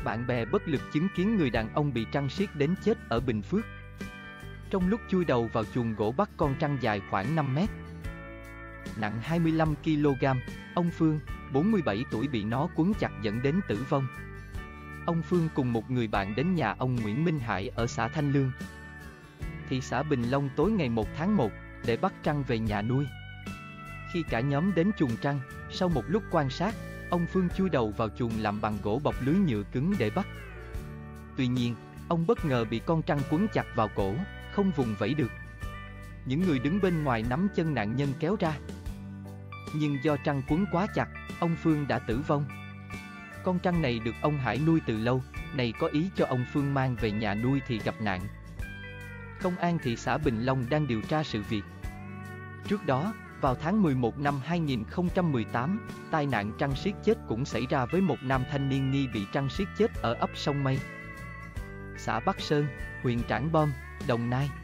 Bạn bè bất lực chứng kiến người đàn ông bị trăng siết đến chết ở Bình Phước. Trong lúc chui đầu vào chuồng gỗ bắt con trăng dài khoảng 5 mét, nặng 25 kg, ông Phương, 47 tuổi bị nó quấn chặt dẫn đến tử vong. Ông Phương cùng một người bạn đến nhà ông Nguyễn Minh Hải ở xã Thanh Lương, thị xã Bình Long tối ngày 1 tháng 1 để bắt trăng về nhà nuôi. Khi cả nhóm đến chuồng trăng, sau một lúc quan sát, ông Phương chui đầu vào chuồng làm bằng gỗ bọc lưới nhựa cứng để bắt. Tuy nhiên, ông bất ngờ bị con trăng quấn chặt vào cổ, không vùng vẫy được. Những người đứng bên ngoài nắm chân nạn nhân kéo ra. Nhưng do trăng quấn quá chặt, ông Phương đã tử vong. Con trăng này được ông Hải nuôi từ lâu, này có ý cho ông Phương mang về nhà nuôi thì gặp nạn. Công an thị xã Bình Long đang điều tra sự việc. Trước đó, vào tháng 11 năm 2018, tai nạn trăng siết chết cũng xảy ra với một nam thanh niên nghi bị trăng siết chết ở ấp Sông Mây, xã Bắc Sơn, huyện Trảng Bom, Đồng Nai.